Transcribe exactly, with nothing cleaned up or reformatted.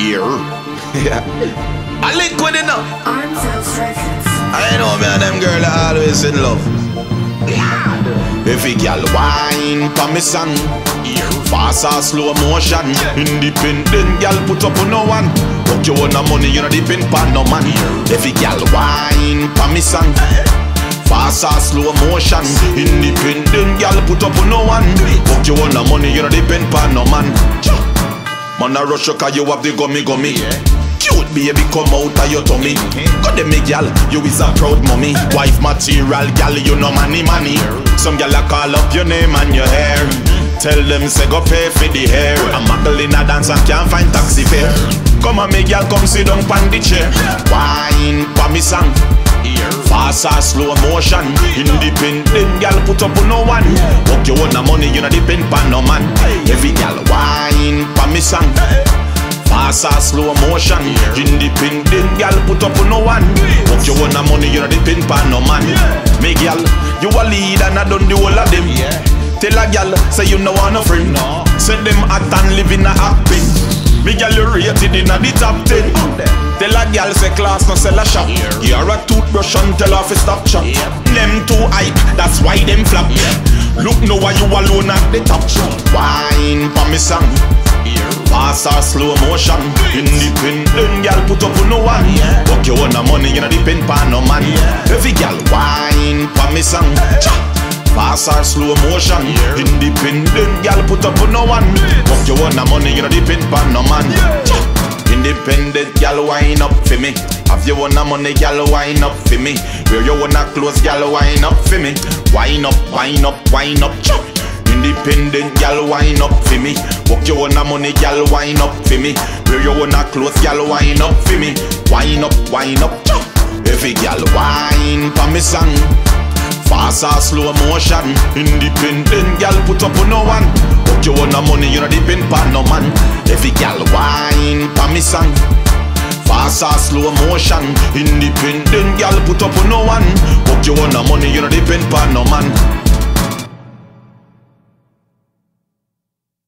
Here. Yeah. I liquid enough. Arms outstretched. I know me and them girl are always in love. If a girl wine pa me song, fast or slow motion, independent girl put up on no one. But you want the money, you know depend pan no man. If a girl wine pa me song, fast or slow motion, independent girl put up on no one. But you want the money, you know depend pan no man. Man a rush you cause you have the gummy gummy. Cute baby come out of your tummy. God them me gal, you is a proud mommy. Wife material gal, you know money money. Some gal a call up your name and your hair. Tell them say go pay for the hair. I'm muckle in a dance and can't find taxi fare. Come on me gal, come sit down pan the chair. Wine pa me song, fast or slow motion, independent gal put up on no one. Fuck you want the money, you know depend pan no man. Every gal wine pa me song, fast or slow motion, independent gal put up on no one. Fuck you want the money, you know depend pan no man. Me gal, you a lead and I done the whole of them. Tell a gal say you no want a friend. Say them hot and live in a happy. Me gal you rated in a the top ten. Tell a gal say class no sell a shop. You're a toothbrush and tell her to stop chop. Them too hype, that's why them flop. Look now why you alone at the top. Wine pa me song, fast or slow motion, independent gal put up on no one. Fuck you want the money, you know depend pan no man. Every gal wine pa me song, fast or slow motion, independent gal put up on no one. Fuck you want the money, you know depend pan no man. Independent gal wine up for me. Have you want the money, gal wine up for me. Where you wanna close, gal wine up for me. Wine up, wine up, wine up, chop. Independent gal wine up for me. Walk you want the money, gal wine up for me. Where you wanna close, gal wine up for me. Wine up, wine up, chop. Every gal wine pa me song, fast or slow motion, independent gal put up on no one. Walk you want the money, you know depend pan no man. Every gal wine pa me song, fast or slow motion, independent gal put up on no one. Walk you want the money, you know depend